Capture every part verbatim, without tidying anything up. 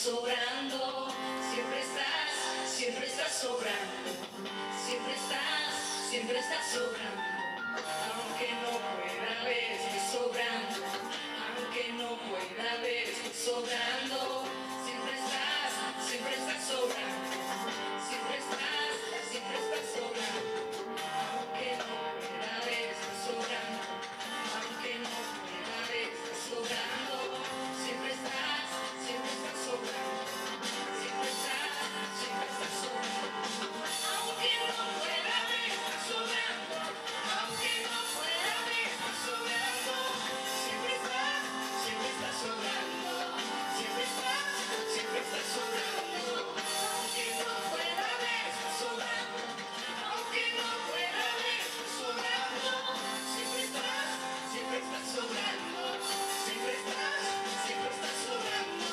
sobrando, siempre estás, siempre estás sobrando, siempre estás, siempre estás sobrando, aunque no pueda ver, estoy sobrando, aunque no pueda ver, estoy sobrando, siempre estás, siempre estás sobrando, siempre estás, siempre estás sobrando, aunque no pueda ver, estoy sobrando, aunque no pueda ver, estoy sobrando, siempre estás, siempre estás sobrando, siempre estás, siempre estás sobrando, aunque no pueda ver, estás sobrando, aunque no pueda ver, estás sobrando, siempre estás, siempre estás sobrando, siempre estás, siempre estás sobrando, aunque no pueda ver, estás sobrando, aunque no pueda ver, estás sobrando, siempre estás, siempre estás sobrando, siempre estás, siempre estás sobrando,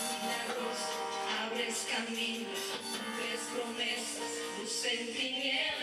milagros, abres caminos, cumples promesas, tus sentimientos.